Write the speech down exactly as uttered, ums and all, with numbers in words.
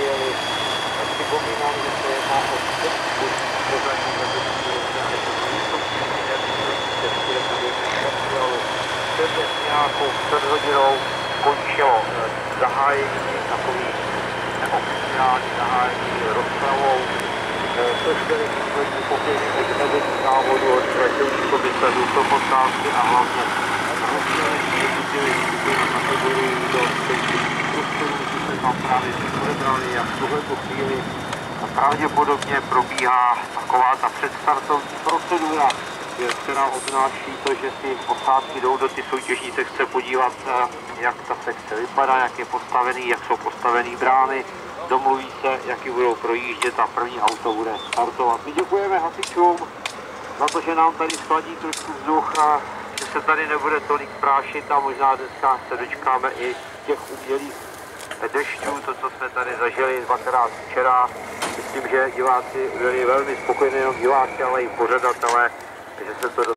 přijeli. Připomínám, že se jedná o cestku pozadí mezi před nějakou čtvrt hodinou končilo zahájení takových neoficiální zahájení rozpravou. Což byly výslední pokyny od vedení závodu, od pracovních komisařů pro posádky a hlavně rozdělení jednotlivých skupin a kategorií do specifických prostorů, kdy se tam právě odebrali, jak v tuhletu chvíli pravděpodobně probíhá taková ta předstartovní procedura, která obnáší to, že si posádky jdou do ty soutěžní sekce podívat, jak ta sekce vypadá, jak je postavený, jak jsou postavený brány, domluví se, jaký budou projíždět a první auto bude startovat. My děkujeme hasičům za to, že nám tady schladí trošku vzduch a že se tady nebude tolik prášit a možná dneska se dočkáme i těch umělých dešťů, to, co jsme tady zažili dvakrát včera. Myslím, že diváci byli velmi spokojení, jenom diváci, ale i pořadatelé, že se to